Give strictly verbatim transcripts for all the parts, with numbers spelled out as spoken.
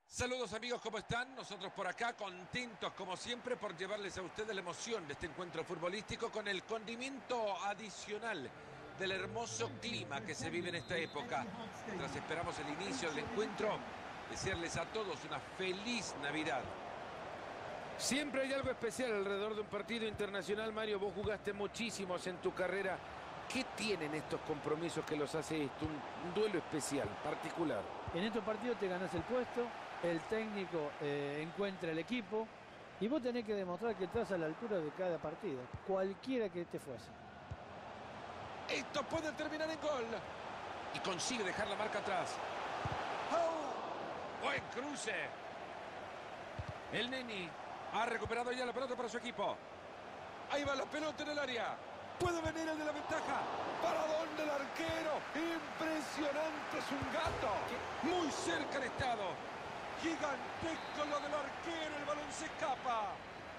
Saludos amigos, ¿cómo están? Nosotros por acá contentos como siempre por llevarles a ustedes la emoción de este encuentro futbolístico con el condimento adicional del hermoso clima que se vive en esta época. Mientras esperamos el inicio del encuentro, desearles a todos una feliz Navidad. Siempre hay algo especial alrededor de un partido internacional, Mario. Vos jugaste muchísimos en tu carrera. ¿Qué tienen estos compromisos que los hace esto un, un duelo especial, particular? En estos partidos te ganás el puesto, el técnico eh, encuentra el equipo y vos tenés que demostrar que estás a la altura de cada partido, cualquiera que este fuese. Esto puede terminar en gol. Y consigue dejar la marca atrás. ¡Oh! Buen cruce. El Neni ha recuperado ya la pelota para su equipo. Ahí va la pelota en el área. Puede venir el de la ventaja. ¿Para dónde el arquero? Impresionante, es un gato. Muy cerca el estado. Gigantesco lo del arquero. El balón se escapa.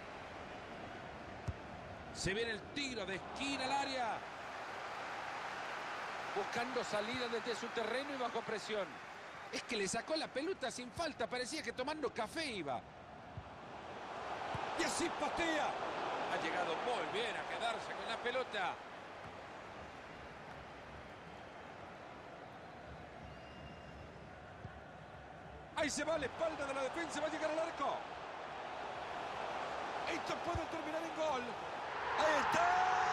Se viene el tiro de esquina al área. Buscando salida desde su terreno y bajo presión. Es que le sacó la pelota sin falta. Parecía que tomando café iba. Y así patea. Ha llegado muy bien a quedarse con la pelota. Ahí se va a la espalda de la defensa. Va a llegar al arco. Esto puede terminar en gol. Ahí está.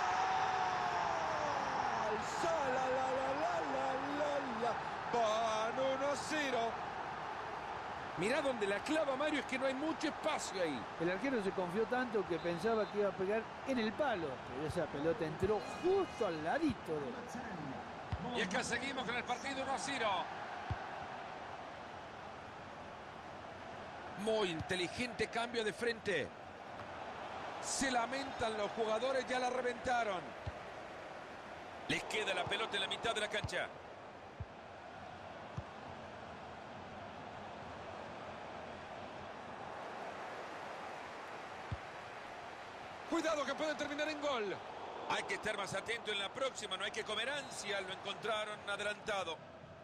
La, la, la, la, la, la. Van uno a cero. Mirá donde la clava, Mario, es que no hay mucho espacio ahí. El arquero se confió tanto que pensaba que iba a pegar en el palo, pero esa pelota entró justo al ladito de él. Y es que seguimos con el partido uno a cero. Muy inteligente cambio de frente. Se lamentan los jugadores, ya la reventaron. Les queda la pelota en la mitad de la cancha. Cuidado que puede terminar en gol. Hay que estar más atento en la próxima, no hay que comer ansia. Lo encontraron adelantado.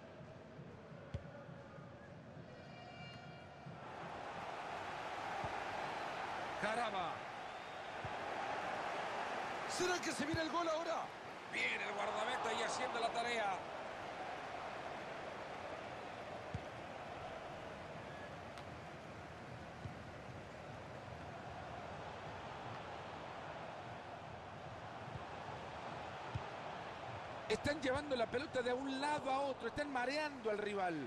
Caramba. ¿Será que se viene el gol ahora? Viene el guardameta ahí haciendo la tarea. Están llevando la pelota de un lado a otro. Están mareando al rival.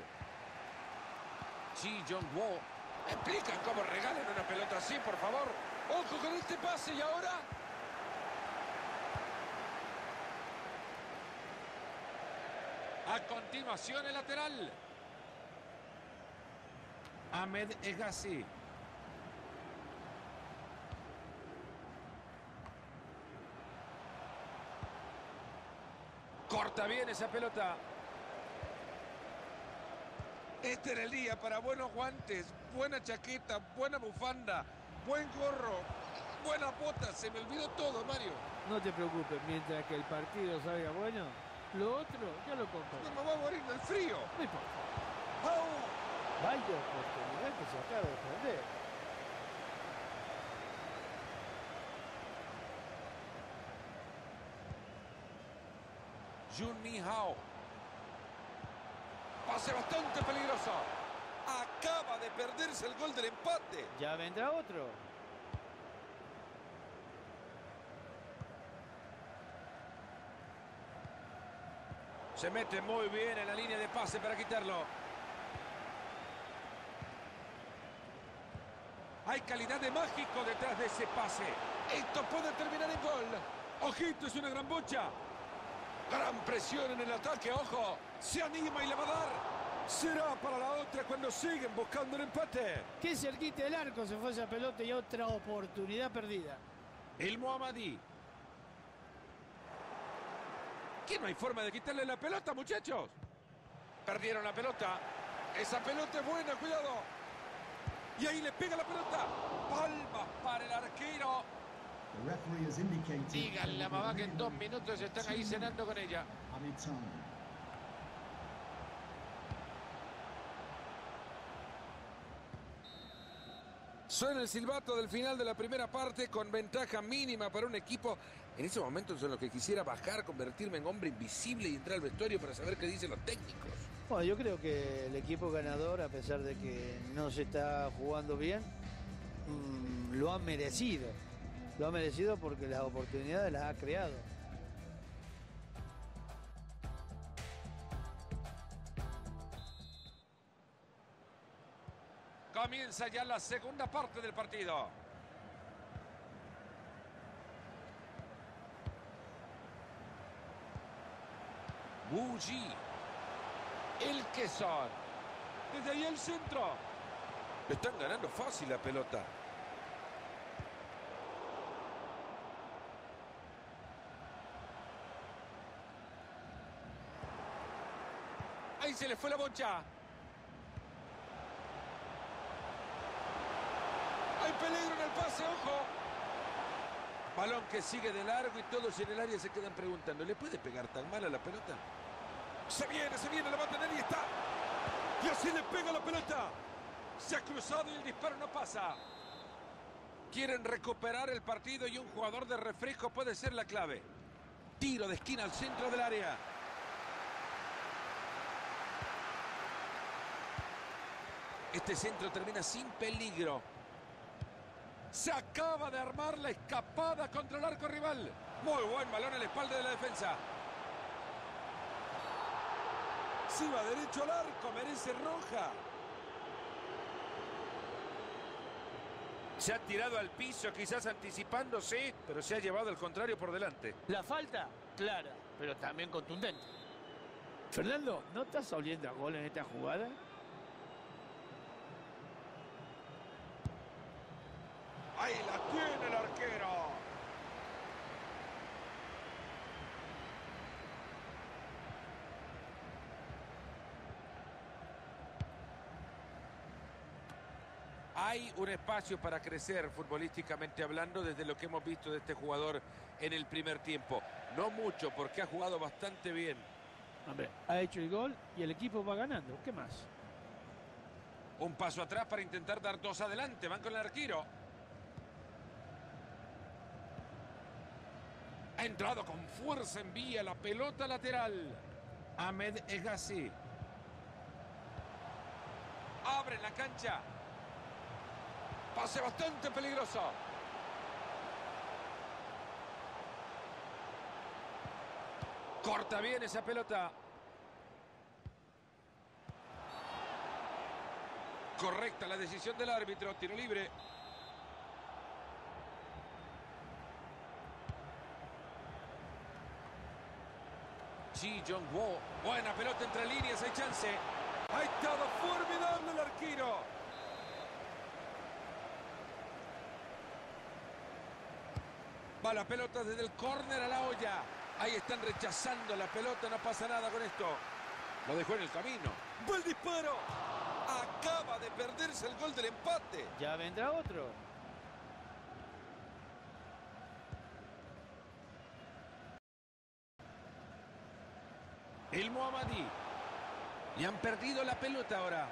Ji Jong-wo. ¿Me explican cómo regalan una pelota así, por favor? ¡Ojo con este pase! ¿Y ahora? A continuación el lateral. Ahmed Egassi. Corta bien esa pelota. Este era el día para buenos guantes, buena chaqueta, buena bufanda, buen gorro, buena bota. Se me olvidó todo, Mario. No te preocupes, mientras que el partido salga bueno, lo otro ya lo compré. No me va a morir del frío. No importa. ¡Oh! Vaya oportunidad que se acaba de perder. Jun Mi-hao. Pase bastante peligroso. Acaba de perderse el gol del empate. Ya vendrá otro. Se mete muy bien en la línea de pase para quitarlo. Hay calidad de mágico detrás de ese pase. Esto puede terminar en gol. Ojito, es una gran bocha. Gran presión en el ataque, ojo. Se anima y le va a dar. Será para la otra cuando siguen buscando el empate. Qué cerquita del arco se fue esa pelota y otra oportunidad perdida. El Mohammadi. ¿Qué no hay forma de quitarle la pelota, muchachos? Perdieron la pelota. Esa pelota es buena, cuidado. Y ahí le pega la pelota. Palmas para el arquero. Díganle a mamá que en dos minutos están ahí cenando con ella. Suena el silbato del final de la primera parte con ventaja mínima para un equipo. En ese momento son los que quisiera bajar, convertirme en hombre invisible y entrar al vestuario para saber qué dicen los técnicos. Bueno, yo creo que el equipo ganador, a pesar de que no se está jugando bien, mmm, lo ha merecido. Lo ha merecido porque las oportunidades las ha creado. Comienza ya la segunda parte del partido. Bugi. El Quesón. Desde ahí el centro. Le están ganando fácil la pelota. Ahí se le fue la bocha. Hay peligro en el pase, ojo. Balón que sigue de largo y todos en el área se quedan preguntando, ¿le puede pegar tan mal a la pelota? Se viene, se viene, la va a tener y está. Y así le pega la pelota. Se ha cruzado y el disparo no pasa. Quieren recuperar el partido y un jugador de refresco puede ser la clave. Tiro de esquina al centro del área. Este centro termina sin peligro. Se acaba de armar la escapada contra el arco rival. Muy buen balón en la espalda de la defensa. Si va derecho al arco, merece roja. Se ha tirado al piso, quizás anticipándose, pero se ha llevado al contrario por delante. La falta, clara, pero también contundente. Fernando, ¿no estás oliendo a gol en esta jugada? Ahí la tiene el arquero. Hay un espacio para crecer futbolísticamente hablando desde lo que hemos visto de este jugador en el primer tiempo. No mucho porque ha jugado bastante bien. Hombre, ha hecho el gol y el equipo va ganando. ¿Qué más? Un paso atrás para intentar dar dos adelante. Van con el arquero. Ha entrado con fuerza, envía la pelota lateral. Ahmed Egassi. Abre la cancha. Pase bastante peligroso. Corta bien esa pelota. Correcta la decisión del árbitro. Tiro libre. Ji Jong-wo. Buena pelota entre líneas, hay chance. Ha estado formidable el arquero. Va la pelota desde el córner a la olla. Ahí están rechazando la pelota, no pasa nada con esto. Lo dejó en el camino. ¡Va el disparo! Acaba de perderse el gol del empate. Ya vendrá otro. El Mohammadi. Y han perdido la pelota ahora.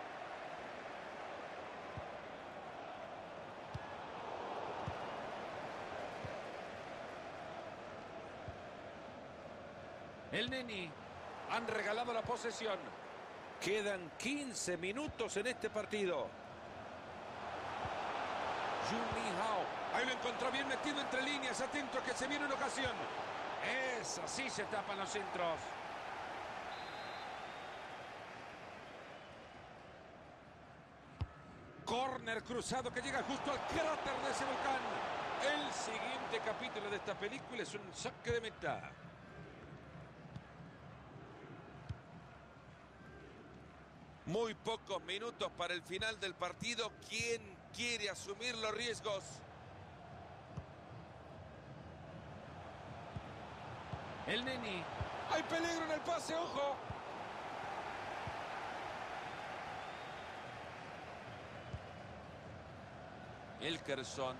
El Neni. Han regalado la posesión. Quedan quince minutos en este partido. Jun Min-hao. Ahí lo encontró bien metido entre líneas. Atento que se viene una ocasión. Es así se tapan los centros. Corner cruzado que llega justo al cráter de ese volcán. El siguiente capítulo de esta película es un saque de meta. Muy pocos minutos para el final del partido. ¿Quién quiere asumir los riesgos? El Neni. Hay peligro en el pase, ojo. El Kersón.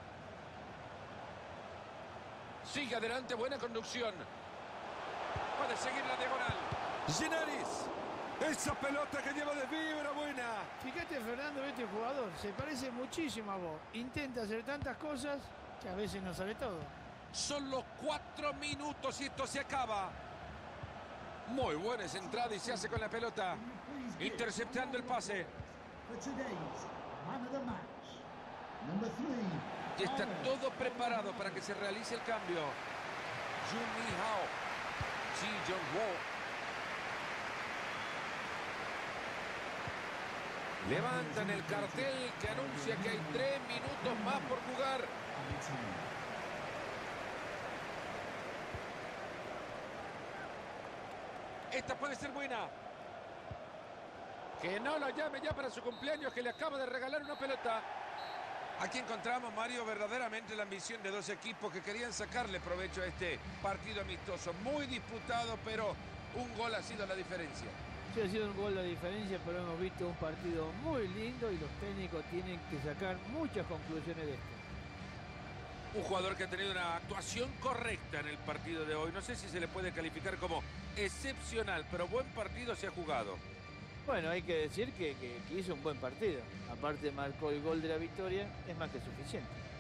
Sigue adelante, buena conducción. Puede seguir la diagonal. Genaris. Esa pelota que lleva desvío era buena. Fíjate, Fernando, este jugador se parece muchísimo a vos. Intenta hacer tantas cosas que a veces no sale todo. Son los cuatro minutos y esto se acaba. Muy buena esa entrada y se hace con la pelota. Interceptando el pase. Y está todo preparado para que se realice el cambio. Jun Mi Hao. Ji Jong-wo. Levantan el cartel que anuncia que hay tres minutos más por jugar. Esta puede ser buena. Que no lo llame ya para su cumpleaños, que le acaba de regalar una pelota. Aquí encontramos, Mario, verdaderamente la ambición de dos equipos que querían sacarle provecho a este partido amistoso. Muy disputado, pero un gol ha sido la diferencia. Sí, ha sido un gol la diferencia, pero hemos visto un partido muy lindo y los técnicos tienen que sacar muchas conclusiones de esto. Un jugador que ha tenido una actuación correcta en el partido de hoy. No sé si se le puede calificar como excepcional, pero buen partido se ha jugado. Bueno, hay que decir que, que, que hizo un buen partido. Aparte marcó el gol de la victoria, es más que suficiente.